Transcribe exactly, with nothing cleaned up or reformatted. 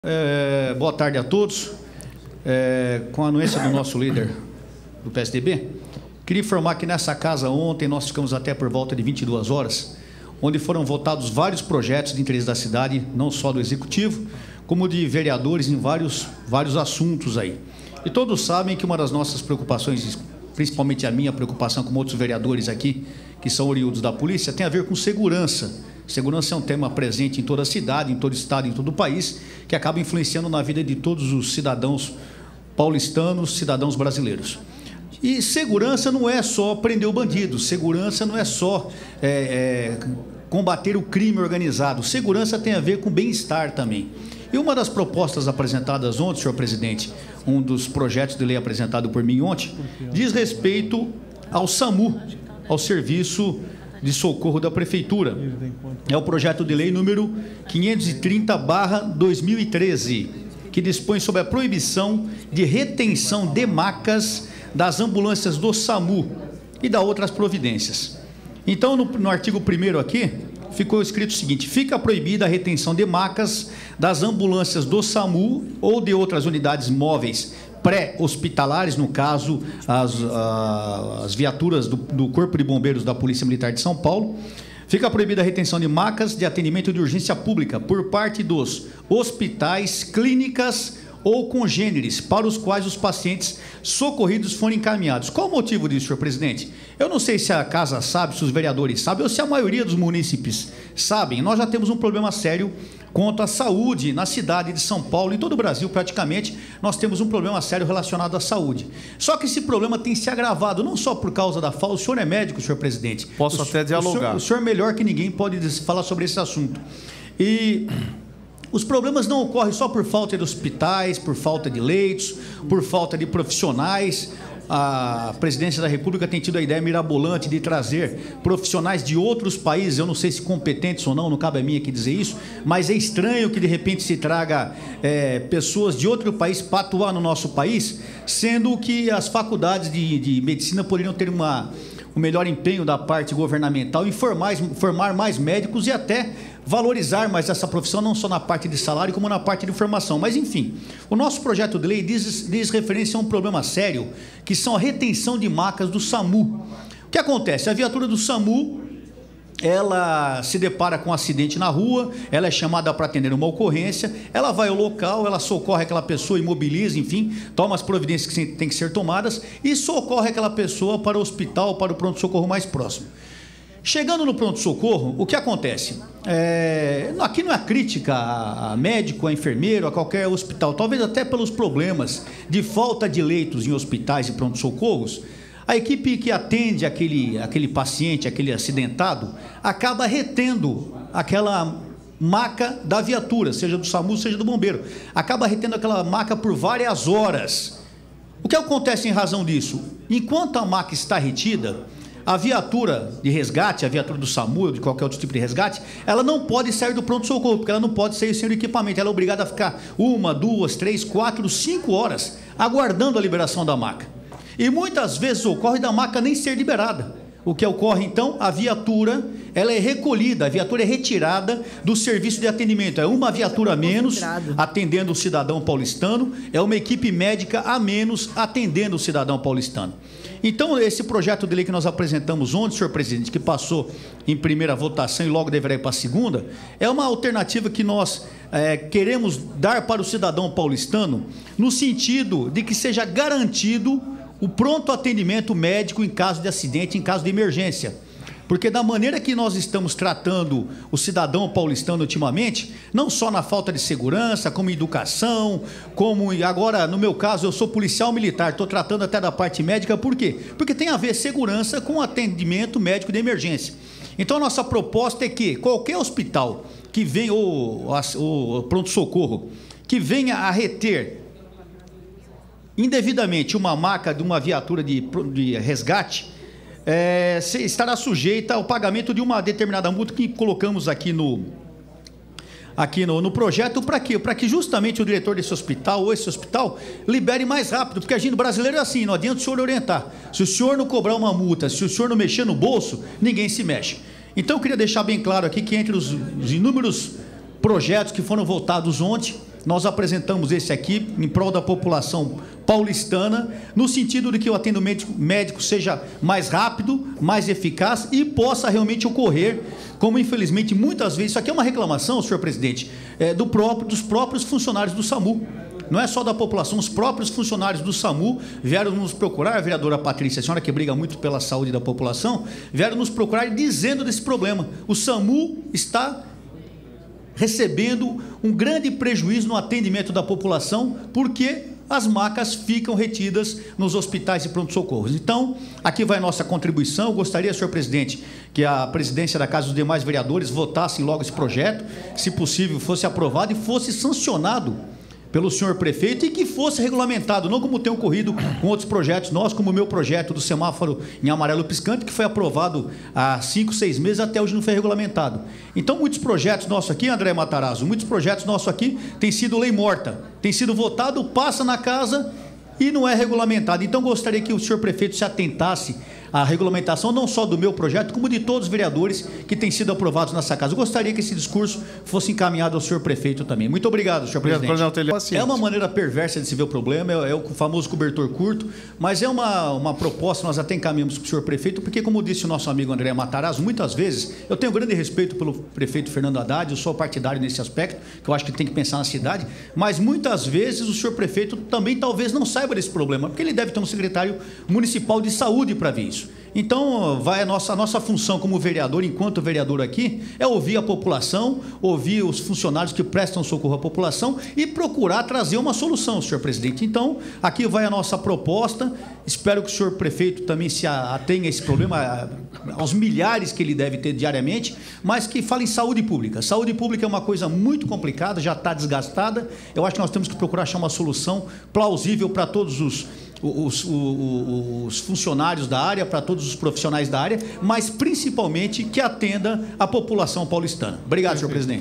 É, boa tarde a todos. É, com a anuência do nosso líder do P S D B, queria informar que nessa casa ontem nós ficamos até por volta de vinte e duas horas, onde foram votados vários projetos de interesse da cidade, não só do Executivo, como de vereadores em vários, vários assuntos aí. E todos sabem que uma das nossas preocupações, principalmente a minha preocupação como outros vereadores aqui, que são oriundos da polícia, tem a ver com segurança. Segurança é um tema presente em toda a cidade, em todo o estado, em todo o país, que acaba influenciando na vida de todos os cidadãos paulistanos, cidadãos brasileiros. E segurança não é só prender o bandido, segurança não é só é, é, combater o crime organizado, segurança tem a ver com bem-estar também. E uma das propostas apresentadas ontem, senhor presidente, um dos projetos de lei apresentado por mim ontem, diz respeito ao SAMU, ao Serviço de Socorro da Prefeitura. É o projeto de lei número quinhentos e trinta barra dois mil e treze, que dispõe sobre a proibição de retenção de macas das ambulâncias do SAMU e da outras providências. Então, no, no artigo primeiro aqui, ficou escrito o seguinte: fica proibida a retenção de macas das ambulâncias do SAMU ou de outras unidades móveis pré-hospitalares, no caso, as, as viaturas do, do Corpo de Bombeiros da Polícia Militar de São Paulo. Fica proibida a retenção de macas de atendimento de urgência pública por parte dos hospitais, clínicas ou congêneres para os quais os pacientes socorridos forem encaminhados. Qual o motivo disso, senhor presidente? Eu não sei se a casa sabe, se os vereadores sabem, ou se a maioria dos munícipes sabem. Nós já temos um problema sério quanto à saúde na cidade de São Paulo, em todo o Brasil praticamente, nós temos um problema sério relacionado à saúde. Só que esse problema tem se agravado, não só por causa da falta. O senhor é médico, senhor presidente. Posso o, até dialogar. O senhor, o senhor melhor que ninguém pode falar sobre esse assunto. E os problemas não ocorrem só por falta de hospitais, por falta de leitos, por falta de profissionais. A presidência da República tem tido a ideia mirabolante de trazer profissionais de outros países, eu não sei se competentes ou não, não cabe a mim aqui dizer isso, mas é estranho que de repente se traga é, pessoas de outro país para atuar no nosso país, sendo que as faculdades de, de medicina poderiam ter uma, um melhor empenho da parte governamental em formar, formar mais médicos e até valorizar mais essa profissão, não só na parte de salário, como na parte de formação. Mas, enfim, o nosso projeto de lei diz, diz referência a um problema sério, que são a retenção de macas do SAMU. O que acontece? A viatura do SAMU, ela se depara com um acidente na rua, ela é chamada para atender uma ocorrência, ela vai ao local, ela socorre aquela pessoa, imobiliza, enfim, toma as providências que têm que ser tomadas e socorre aquela pessoa para o hospital, para o pronto-socorro mais próximo. Chegando no pronto-socorro, o que acontece? É, aqui não é crítica a médico, a enfermeiro, a qualquer hospital, talvez até pelos problemas de falta de leitos em hospitais e pronto-socorros, a equipe que atende aquele, aquele paciente, aquele acidentado, acaba retendo aquela maca da viatura, seja do SAMU, seja do bombeiro, acaba retendo aquela maca por várias horas. O que acontece em razão disso? Enquanto a maca está retida, a viatura de resgate, a viatura do SAMU ou de qualquer outro tipo de resgate, ela não pode sair do pronto-socorro, porque ela não pode sair sem o equipamento, ela é obrigada a ficar uma, duas, três, quatro, cinco horas aguardando a liberação da maca. E muitas vezes ocorre da maca nem ser liberada. O que ocorre então? A viatura, ela é recolhida, a viatura é retirada do serviço de atendimento. É uma viatura a menos atendendo o cidadão paulistano, é uma equipe médica a menos atendendo o cidadão paulistano. Então, esse projeto de lei que nós apresentamos ontem, senhor presidente, que passou em primeira votação e logo deverá ir para a segunda, é uma alternativa que nós é, queremos dar para o cidadão paulistano, no sentido de que seja garantido o pronto atendimento médico em caso de acidente, em caso de emergência. Porque da maneira que nós estamos tratando o cidadão paulistano ultimamente, não só na falta de segurança, como educação, como agora, no meu caso, eu sou policial militar, estou tratando até da parte médica, por quê? Porque tem a ver segurança com atendimento médico de emergência. Então, a nossa proposta é que qualquer hospital que venha, ou, ou pronto-socorro, que venha a reter indevidamente uma maca de uma viatura de, de resgate, É, estará sujeita ao pagamento de uma determinada multa que colocamos aqui no, aqui no, no projeto. Para quê? Para que justamente o diretor desse hospital ou esse hospital libere mais rápido, porque a gente brasileiro é assim, não adianta o senhor orientar. Se o senhor não cobrar uma multa, se o senhor não mexer no bolso, ninguém se mexe. Então eu queria deixar bem claro aqui que entre os, os inúmeros projetos que foram votados ontem, nós apresentamos esse aqui em prol da população paulistana, no sentido de que o atendimento médico seja mais rápido, mais eficaz e possa realmente ocorrer, como infelizmente muitas vezes, isso aqui é uma reclamação, senhor presidente, é, do próprio, dos próprios funcionários do SAMU. Não é só da população, os próprios funcionários do SAMU vieram nos procurar, a vereadora Patrícia, a senhora que briga muito pela saúde da população, vieram nos procurar dizendo desse problema. O SAMU está recebendo um grande prejuízo no atendimento da população, porque as macas ficam retidas nos hospitais e pronto-socorros. Então, aqui vai a nossa contribuição. Eu gostaria, senhor presidente, que a presidência da Casa dos demais vereadores votassem logo esse projeto, se possível fosse aprovado e fosse sancionado pelo senhor prefeito e que fosse regulamentado, não como tem ocorrido com outros projetos nossos, como o meu projeto do semáforo em amarelo piscante, que foi aprovado há cinco, seis meses, até hoje não foi regulamentado. Então, muitos projetos nossos aqui, André Matarazzo, muitos projetos nossos aqui têm sido lei morta, tem sido votado, passa na casa e não é regulamentado. Então, gostaria que o senhor prefeito se atentasse à regulamentação, não só do meu projeto, como de todos os vereadores que têm sido aprovados nessa casa. Eu gostaria que esse discurso fosse encaminhado ao senhor prefeito também. Muito obrigado, senhor presidente. É uma maneira perversa de se ver o problema, é, é o famoso cobertor curto, mas é uma, uma proposta, nós até encaminhamos para o senhor prefeito, porque, como disse o nosso amigo André Matarazzo, muitas vezes, eu tenho grande respeito pelo prefeito Fernando Haddad, eu sou partidário nesse aspecto, que eu acho que tem que pensar na cidade, mas muitas vezes o senhor prefeito também talvez não saiba desse problema, porque ele deve ter um secretário municipal de saúde para ver isso. Então, vai a nossa, a nossa função como vereador, enquanto vereador aqui, é ouvir a população, ouvir os funcionários que prestam socorro à população e procurar trazer uma solução, senhor presidente. Então, aqui vai a nossa proposta. Espero que o senhor prefeito também se atenha a esse problema, aos milhares que ele deve ter diariamente, mas que fale em saúde pública. Saúde pública é uma coisa muito complicada, já está desgastada. Eu acho que nós temos que procurar achar uma solução plausível para todos os Os, os, os funcionários da área, para todos os profissionais da área, mas principalmente que atenda a população paulistana. Obrigado, senhor presidente.